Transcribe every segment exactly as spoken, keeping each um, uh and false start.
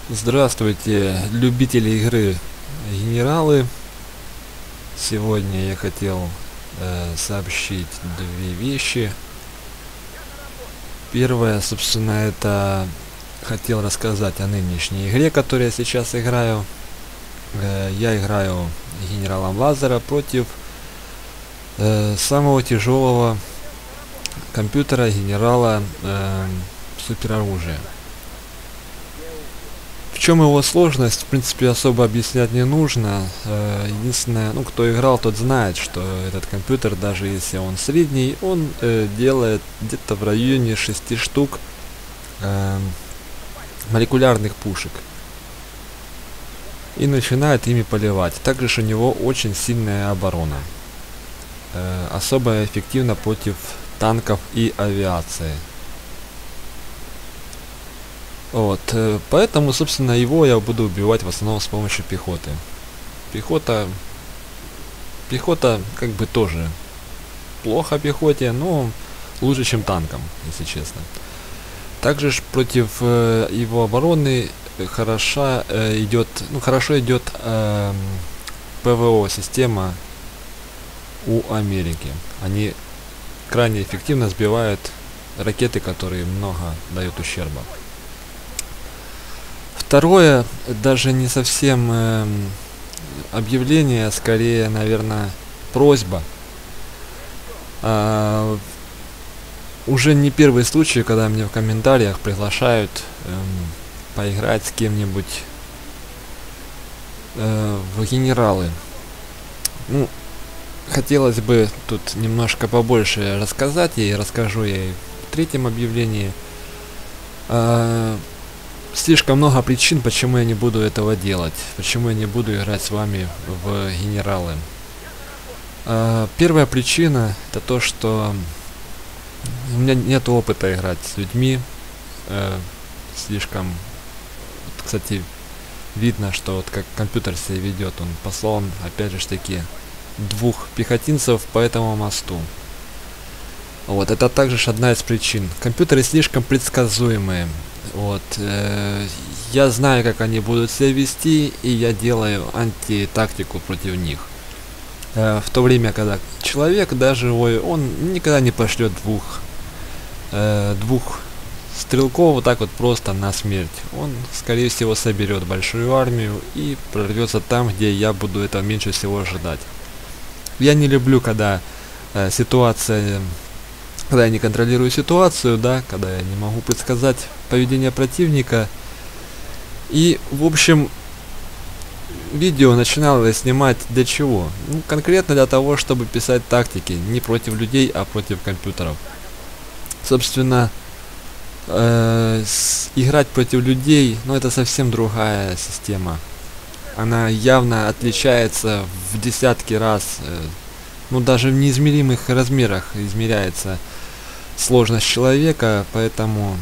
Здравствуйте, любители игры Генералы. Сегодня я хотел э, сообщить две вещи. Первое, собственно, это хотел рассказать о нынешней игре, которую я сейчас играю. Э, я играю генералом Лазера против э, самого тяжелого компьютера генерала э, супероружия. В чем его сложность, в принципе, особо объяснять не нужно. Единственное, ну, кто играл, тот знает, что этот компьютер, даже если он средний, он э, делает где-то в районе шести штук э, молекулярных пушек. И начинает ими поливать. Также у него очень сильная оборона. Э, особо эффективно против танков и авиации. Вот, поэтому, собственно, его я буду убивать в основном с помощью пехоты. Пехота, пехота как бы тоже плохо пехоте, но лучше, чем танкам, если честно. Также ж против э, его обороны хороша э, идет, ну хорошо идет э, ПВО система у Америки. Они крайне эффективно сбивают ракеты, которые много дают ущерба. Второе, даже не совсем э, объявление, скорее, наверное, просьба. А, уже не первый случай, когда мне в комментариях приглашают э, поиграть с кем-нибудь э, в генералы. Ну, хотелось бы тут немножко побольше рассказать, и расскажу я и в третьем объявлении. А, Слишком много причин, почему я не буду этого делать, почему я не буду играть с вами в генералы. Uh, первая причина это то, что у меня нет опыта играть с людьми. Uh, слишком, вот, кстати, видно, что вот как компьютер себя ведет, он послал, опять же таки, двух пехотинцев по этому мосту. Вот, это также одна из причин. Компьютеры слишком предсказуемые. Вот, э, я знаю, как они будут себя вести, и я делаю антитактику против них. Э, в то время, когда человек, да, живой, он никогда не пошлет двух, э, двух стрелков вот так вот просто на смерть. Он, скорее всего, соберет большую армию и прорвется там, где я буду этого меньше всего ожидать. Я не люблю, когда э, ситуация... Когда я не контролирую ситуацию, да, когда я не могу предсказать поведение противника. И, в общем, видео начинал я снимать для чего? Ну, конкретно для того, чтобы писать тактики, не против людей, а против компьютеров. Собственно, э, с, играть против людей, ну, это совсем другая система. Она явно отличается в десятки раз, э, ну, даже в неизмеримых размерах измеряется сложность человека, поэтому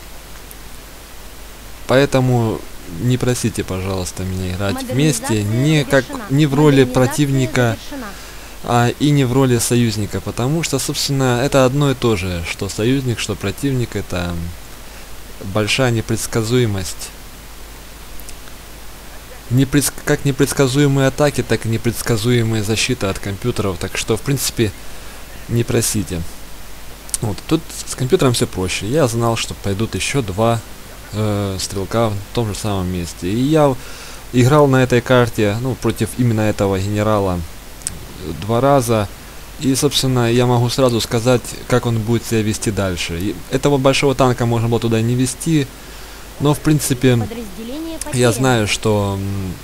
поэтому не просите, пожалуйста, меня играть вместе, не как не в роли противника, а и не в роли союзника, потому что, собственно, это одно и то же, что союзник, что противник, это большая непредсказуемость. Непредск... Как непредсказуемые атаки, так и непредсказуемая защита от компьютеров, так что, в принципе, не просите. Вот, тут с компьютером все проще. Я знал, что пойдут еще два э, стрелка в том же самом месте. И я играл на этой карте, ну, против именно этого генерала два раза. И, собственно, я могу сразу сказать, как он будет себя вести дальше. И этого большого танка можно было туда не вести, но, в принципе, я знаю, что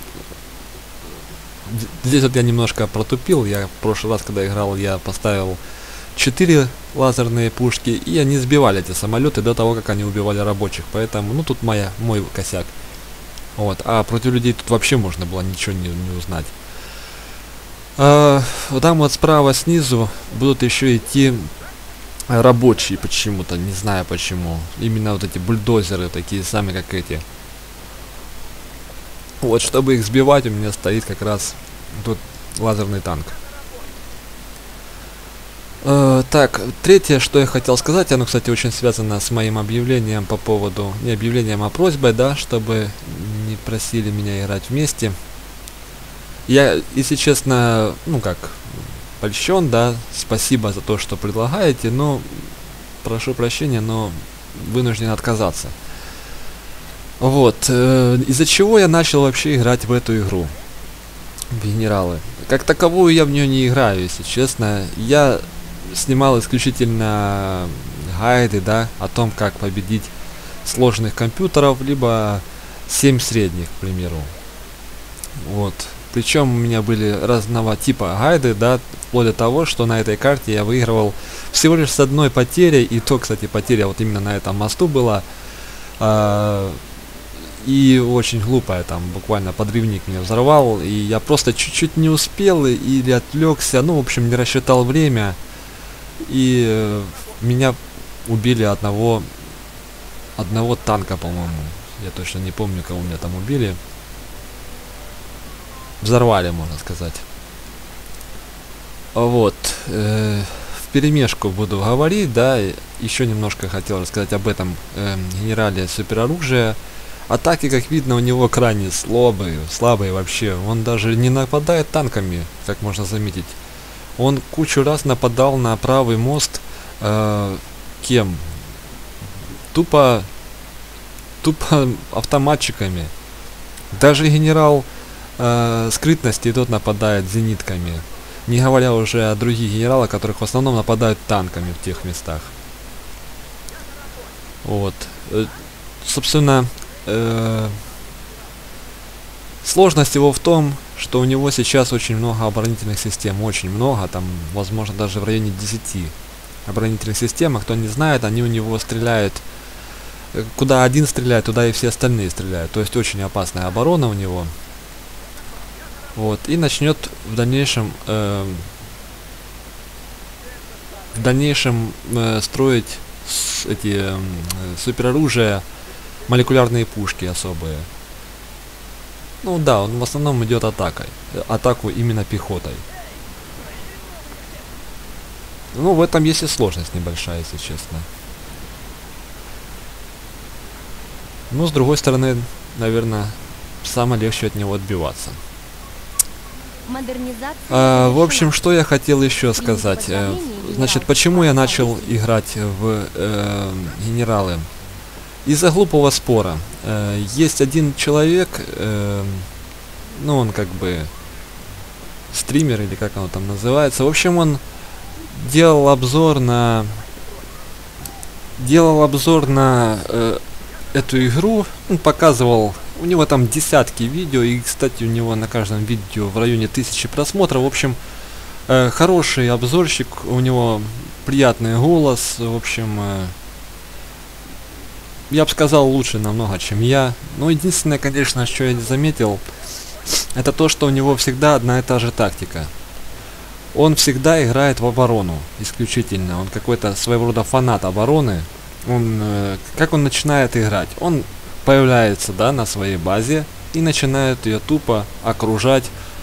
здесь вот я немножко протупил. Я в прошлый раз, когда играл, я поставил четыре лазерные пушки, и они сбивали эти самолеты до того, как они убивали рабочих. Поэтому, ну, тут моя, мой косяк. Вот. А против людей тут вообще можно было ничего не, не узнать. А, вот там вот справа снизу будут еще идти рабочие почему-то, не знаю почему. Именно вот эти бульдозеры, такие сами, как эти. Вот, чтобы их сбивать, у меня стоит как раз тут лазерный танк. Э, так, третье, что я хотел сказать, оно, кстати, очень связано с моим объявлением по поводу, не объявлением, а просьбой, да, чтобы они просили меня играть вместе. Я, если честно, ну как, польщен, да, спасибо за то, что предлагаете, но прошу прощения, но вынужден отказаться. Вот, э, из-за чего я начал вообще играть в эту игру, в Генералы. Как таковую я в нее не играю, если честно. Я снимал исключительно гайды, да, о том, как победить сложных компьютеров, либо семь средних, к примеру. Вот. Причем у меня были разного типа гайды, да, вплоть до того, что на этой карте я выигрывал всего лишь с одной потерей, и то, кстати, потеря вот именно на этом мосту была. А, и очень глупая, там буквально подрывник меня взорвал, и я просто чуть-чуть не успел или отвлекся, ну, в общем, не рассчитал время, и э, меня убили одного, одного танка, по-моему, я точно не помню, кого меня там убили. Взорвали, можно сказать. Вот. Э, в перемешку буду говорить, да. Еще немножко хотел рассказать об этом э, генерале супероружия. Атаки, как видно, у него крайне слабые, слабые вообще. Он даже не нападает танками, как можно заметить. Он кучу раз нападал на правый мост. Э, кем? Тупо, тупо автоматчиками. Даже генерал Э, скрытности, и тот нападает зенитками. Не говоря уже о других генералах, которых в основном нападают танками в тех местах. Вот. Э, собственно, э, сложность его в том, что у него сейчас очень много оборонительных систем. Очень много, там, возможно, даже в районе десяти оборонительных систем. А кто не знает, они у него стреляют. Куда один стреляет, туда и все остальные стреляют. То есть очень опасная оборона у него. Вот, и начнет в дальнейшем э, в дальнейшем э, строить с, эти э, супероружия, молекулярные пушки особые. Ну да, он в основном идет атакой, э, атаку именно пехотой. Ну, в этом есть и сложность небольшая, если честно. Но с другой стороны, наверное, самое легче от него отбиваться. А, в общем, что я хотел еще сказать. Э, значит, почему я начал играть в э, генералы? Из-за глупого спора. Э, есть один человек, э, ну он как бы стример или как оно там называется. В общем, он делал обзор на делал обзор на э, эту игру. Он показывал. У него там десятки видео, и, кстати, у него на каждом видео в районе тысячи просмотров. В общем, э, хороший обзорщик, у него приятный голос. В общем, э, я бы сказал, лучше намного, чем я. Но единственное, конечно, что я не заметил, это то, что у него всегда одна и та же тактика. Он всегда играет в оборону, исключительно. Он какой-то своего рода фанат обороны. Он, э, как он начинает играть? Он появляется, да, на своей базе и начинает ее тупо окружать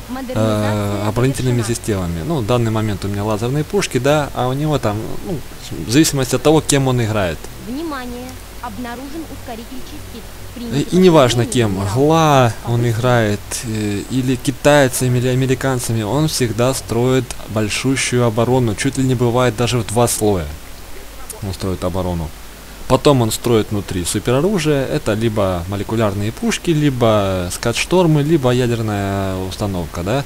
э, оборонительными системами. Ну, в данный момент у меня лазерные пушки, да, а у него там, ну, в зависимости от того, кем он играет. Внимание! Обнаружен ускоритель частиц. И, и неважно кем, ГЛА он играет, э, или китайцами, или американцами, он всегда строит большущую оборону, чуть ли не бывает даже в два слоя. Он строит оборону. Потом он строит внутри супероружие, это либо молекулярные пушки, либо скат-штормы, либо ядерная установка, да.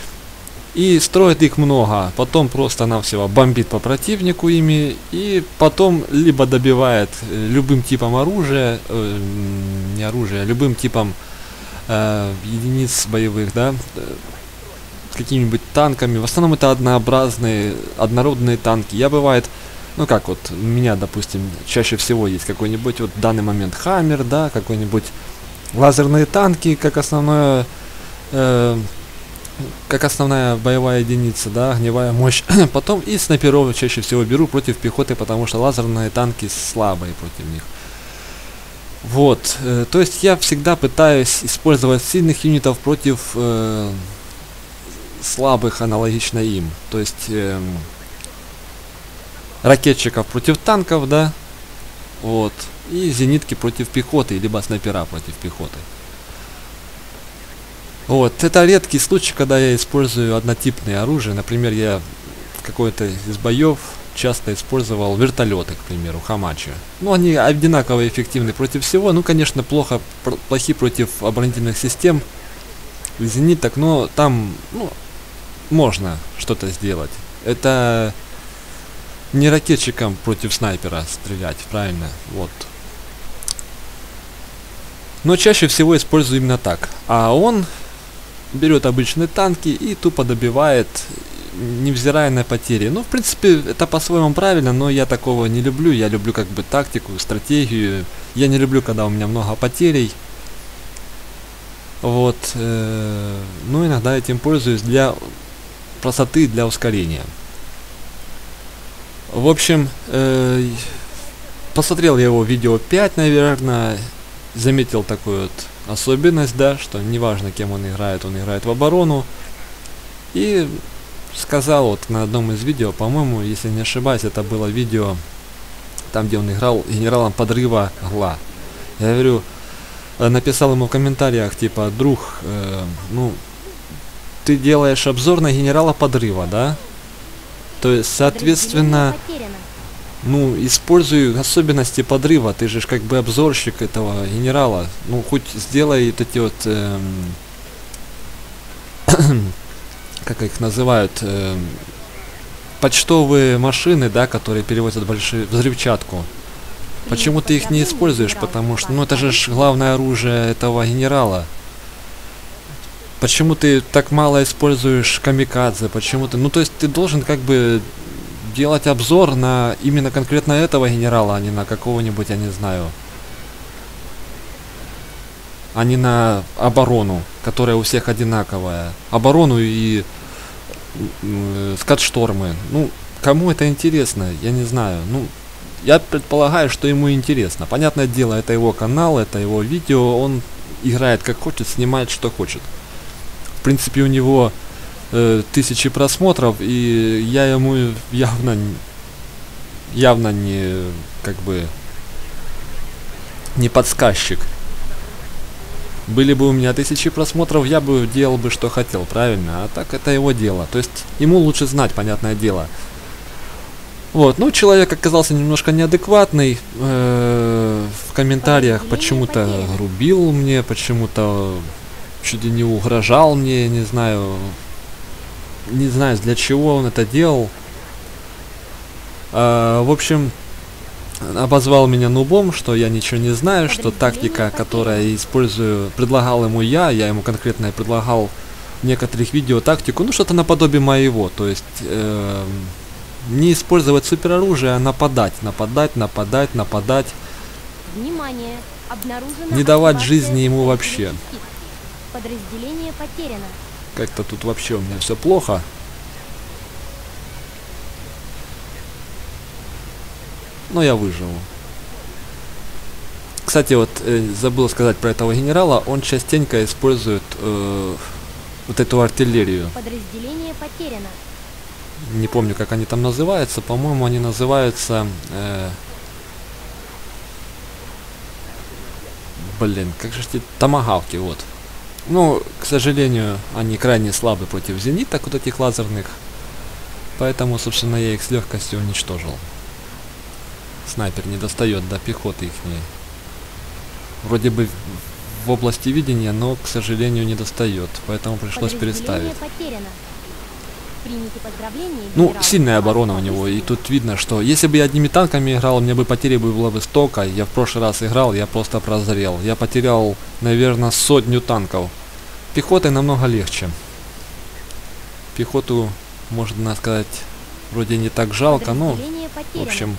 И строит их много, потом просто-навсего бомбит по противнику ими, и потом либо добивает любым типом оружия, э, не оружия, любым типом э, единиц боевых, да, какими-нибудь танками. В основном это однообразные, однородные танки. Я бывает... Ну как вот, у меня, допустим, чаще всего есть какой-нибудь вот в данный момент Хаммер, да, какой-нибудь лазерные танки, как основное, э, как основная боевая единица, да, огневая мощь. Потом и снайперов чаще всего беру против пехоты, потому что лазерные танки слабые против них. Вот, э, то есть я всегда пытаюсь использовать сильных юнитов против э, слабых аналогично им. То есть... Э, ракетчиков против танков, да, вот, и зенитки против пехоты, либо снайпера против пехоты. Вот, это редкий случай, когда я использую однотипные оружия. Например, я какой-то из боев часто использовал вертолеты, к примеру, Хамачи. Ну, они одинаково эффективны против всего. Ну, конечно, плохо, плохи против оборонительных систем, зениток, но там, ну, можно что-то сделать. Это не ракетчикам против снайпера стрелять, правильно? Вот. Но чаще всего использую именно так. А он берет обычные танки и тупо добивает, невзирая на потери. Ну, в принципе, это по-своему правильно, но я такого не люблю. Я люблю как бы тактику, стратегию. Я не люблю, когда у меня много потерей. Вот. Э, ну, иногда этим пользуюсь для простоты, для ускорения. В общем, э, посмотрел я его видео пять, наверное. Заметил такую вот особенность, да, что неважно, кем он играет, он играет в оборону. И сказал вот на одном из видео, по-моему, если не ошибаюсь, это было видео, там, где он играл генералом подрыва Гла. Я говорю, написал ему в комментариях, типа, друг, э, ну, ты делаешь обзор на генерала подрыва, да? То есть, соответственно, ну, используй особенности подрыва, ты же как бы обзорщик этого генерала. Ну, хоть сделай вот эти вот, эм, как их называют, эм, почтовые машины, да, которые перевозят большую взрывчатку. Почему ты их не используешь? Потому что, ну, это же главное оружие этого генерала. Почему ты так мало используешь камикадзе? Почему ты, ну, то есть ты должен как бы делать обзор на именно конкретно этого генерала, а не на какого-нибудь, я не знаю, а не на оборону, которая у всех одинаковая. Оборону и э, скатштормы. Ну, кому это интересно, я не знаю. Ну, я предполагаю, что ему интересно. Понятное дело, это его канал, это его видео, он играет как хочет, снимает что хочет. В принципе, у него э, тысячи просмотров, и я ему явно, явно не, как бы, не подсказчик. Были бы у меня тысячи просмотров, я бы делал бы, что хотел, правильно? А так это его дело. То есть ему лучше знать, понятное дело. Вот, ну, человек оказался немножко неадекватный, э, в комментариях почему-то грубил мне, почему-то чуть ли не угрожал мне, не знаю, не знаю, для чего он это делал. Э, в общем, обозвал меня нубом, что я ничего не знаю, что тактика, которую я использую, предлагал ему я, я ему конкретно предлагал в некоторых видео тактику, ну, что-то наподобие моего, то есть... Э, не использовать супероружие, а нападать, нападать, нападать, нападать. Внимание! Обнаружено не давать жизни ему вообще. Подразделение потеряно. Как-то тут вообще у меня все плохо. Но я выживу. Кстати, вот э, забыл сказать про этого генерала. Он частенько использует э, вот эту артиллерию. Подразделение потеряно. Не помню, как они там называются. По-моему, они называются... Э, блин, как же эти томагавки, вот. Ну, к сожалению, они крайне слабы против зениток вот этих лазерных. Поэтому, собственно, я их с легкостью уничтожил. Снайпер не достает до пехоты ихней. Вроде бы в области видения, но, к сожалению, не достает. Поэтому пришлось переставить. Ну, сильная оборона у него, и тут видно, что если бы я одними танками играл, мне бы потери было бы столько. Я в прошлый раз играл, я просто прозрел. Я потерял, наверное, сотню танков. Пехотой намного легче. Пехоту, можно сказать, вроде не так жалко, но, в общем...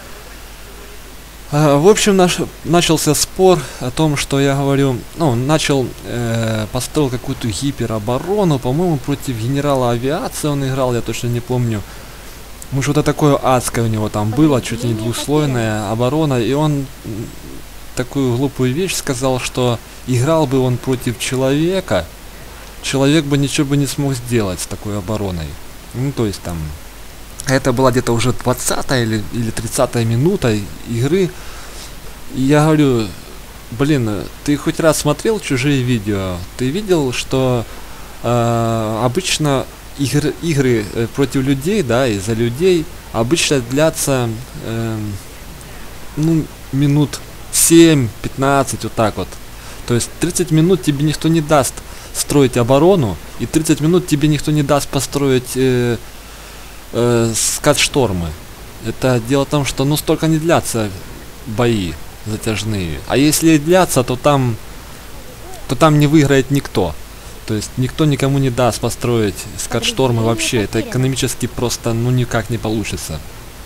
Uh, в общем, наш, начался спор о том, что я говорю, ну, начал, э, построил какую-то гипероборону, по-моему, против генерала авиации он играл, я точно не помню. Ну, что-то такое адское у него там было, чуть ли не двухслойная оборона, и он такую глупую вещь сказал, что играл бы он против человека, человек бы ничего бы не смог сделать с такой обороной. Ну, то есть там... Это была где-то уже двадцатая или, или тридцатая минута игры. И я говорю, блин, ты хоть раз смотрел чужие видео? Ты видел, что э, обычно игр, игры э, против людей, да, и за людей обычно длятся э, ну, минут семь-пятнадцать, вот так вот. То есть тридцать минут тебе никто не даст строить оборону, и тридцать минут тебе никто не даст построить э, э, скат-штормы. Это дело в том, что ну столько не длятся бои затяжные. А если и длятся, то там то там не выиграет никто. То есть никто никому не даст построить скат-штормы вообще. Это экономически просто ну никак не получится.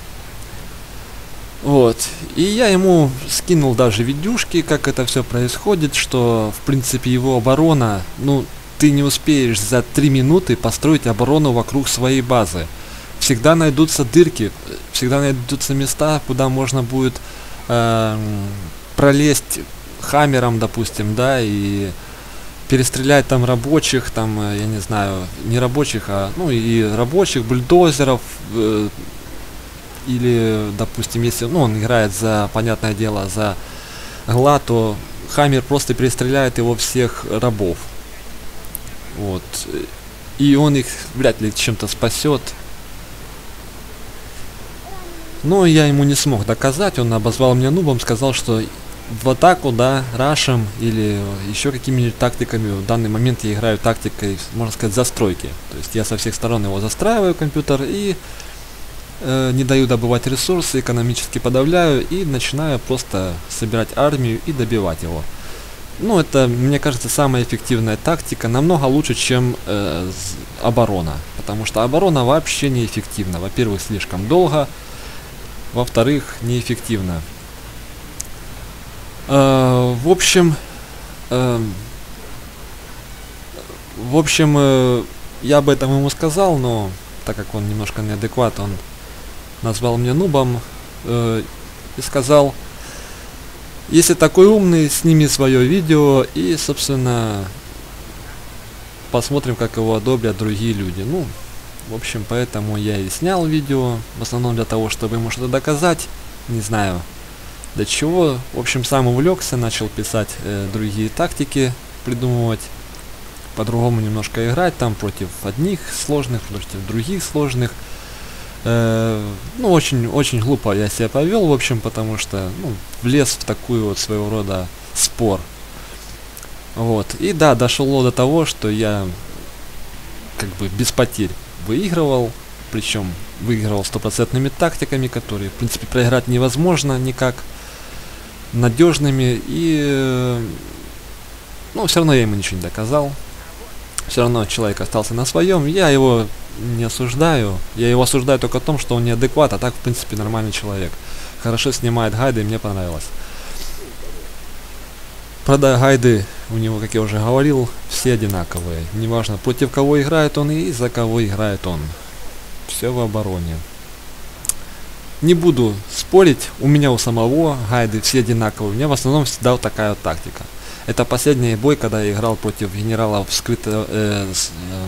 Вот. И я ему скинул даже видюшки, как это все происходит, что в принципе его оборона, ну ты не успеешь за три минуты построить оборону вокруг своей базы. Всегда найдутся дырки, всегда найдутся места, куда можно будет э, пролезть хаммером, допустим, да, и перестрелять там рабочих, там, я не знаю, не рабочих, а, ну, и рабочих, бульдозеров, э, или, допустим, если, ну, он играет за, понятное дело, за гла, то хаммер просто перестреляет его всех рабов. Вот. И он их вряд ли чем-то спасет. Но я ему не смог доказать, он обозвал меня нубом, сказал, что в атаку, да, рашем или еще какими-нибудь тактиками. В данный момент я играю тактикой, можно сказать, застройки. То есть я со всех сторон его застраиваю, компьютер, и э, не даю добывать ресурсы, экономически подавляю и начинаю просто собирать армию и добивать его. Ну, это, мне кажется, самая эффективная тактика, намного лучше, чем э, оборона. Потому что оборона вообще неэффективна. Во-первых, слишком долго. Во-вторых, неэффективно. Э, в общем, э, в общем, э, я об этом ему сказал, но так как он немножко неадекват, он назвал меня нубом э, и сказал: если такой умный, сними свое видео и, собственно, посмотрим, как его одобрят другие люди. Ну, в общем, поэтому я и снял видео, в основном для того, чтобы ему что-то доказать, не знаю для чего. В общем, сам увлекся, начал писать э, другие тактики, придумывать, по-другому немножко играть, там против одних сложных, против других сложных. Э, ну, очень, очень глупо я себя повел, в общем, потому что, ну, влез в такую вот своего рода спор. Вот. И да, дошло до того, что я как бы без потерь выигрывал, причем выигрывал стопроцентными тактиками, которые, в принципе, проиграть невозможно никак, надежными, и, ну, все равно я ему ничего не доказал. Все равно человек остался на своем, я его не осуждаю, я его осуждаю только о том, что он неадекват, а так, в принципе, нормальный человек. Хорошо снимает гайды, и мне понравилось. Правда, гайды у него, как я уже говорил, все одинаковые. Неважно, против кого играет он и за кого играет он. Все в обороне. Не буду спорить, у меня у самого гайды все одинаковые. У меня в основном всегда вот такая вот тактика. Это последний бой, когда я играл против генералов скрыто, э, с, э,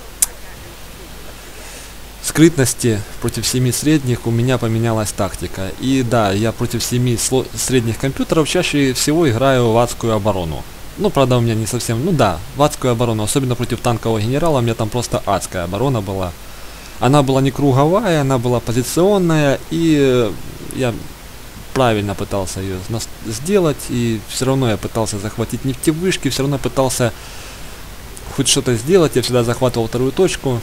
скрытности, против семи средних у меня поменялась тактика. И да, я против семи средних компьютеров чаще всего играю в адскую оборону. Ну, правда, у меня не совсем, ну да, в адскую оборону, особенно против танкового генерала, у меня там просто адская оборона была. Она была не круговая, она была позиционная, и я правильно пытался ее сделать, и все равно я пытался захватить нефтевышки, все равно пытался хоть что-то сделать, я всегда захватывал вторую точку.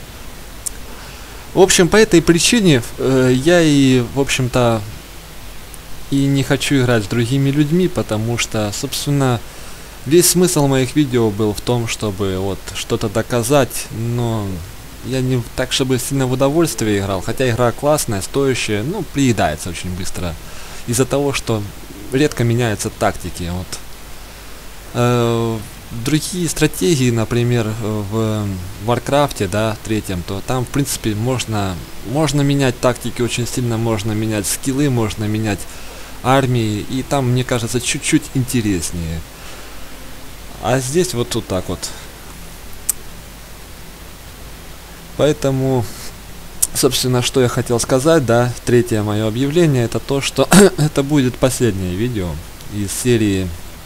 В общем, по этой причине э, я и, в общем-то, и не хочу играть с другими людьми, потому что, собственно, весь смысл моих видео был в том, чтобы вот что-то доказать, но я не так, чтобы сильно в удовольствие играл, хотя игра классная, стоящая, ну, приедается очень быстро. Из-за того, что редко меняются тактики. Вот. Э, другие стратегии, например, в Варкрафте, да, третьем, то там, в принципе, можно, можно менять тактики очень сильно, можно менять скиллы, можно менять армии, и там, мне кажется, чуть-чуть интереснее. А здесь вот тут так вот. Поэтому, собственно, что я хотел сказать, да, третье мое объявление, это то, что это будет последнее видео из серии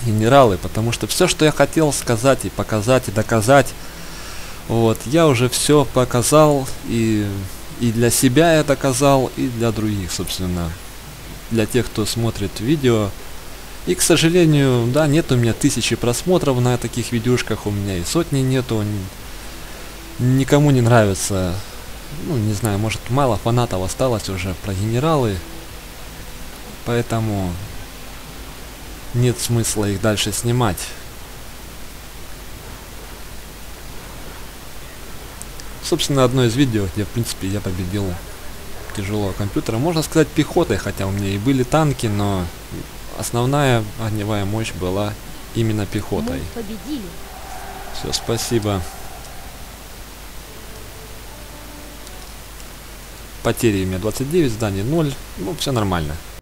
генералы, потому что все, что я хотел сказать и показать и доказать, вот, я уже все показал, и, и для себя я доказал, и для других, собственно, для тех, кто смотрит видео. И, к сожалению, да, нет у меня тысячи просмотров на таких видюшках, у меня и сотни нету, никому не нравится, ну, не знаю, может, мало фанатов осталось уже про генералы, поэтому нет смысла их дальше снимать. Собственно, одно из видео, где, в принципе, я победил тяжелого компьютера, можно сказать, пехотой, хотя у меня и были танки, но основная огневая мощь была именно пехотой. Мы победили. Все, спасибо. Потери у меня двадцать девять, зданий ноль, ну, все нормально.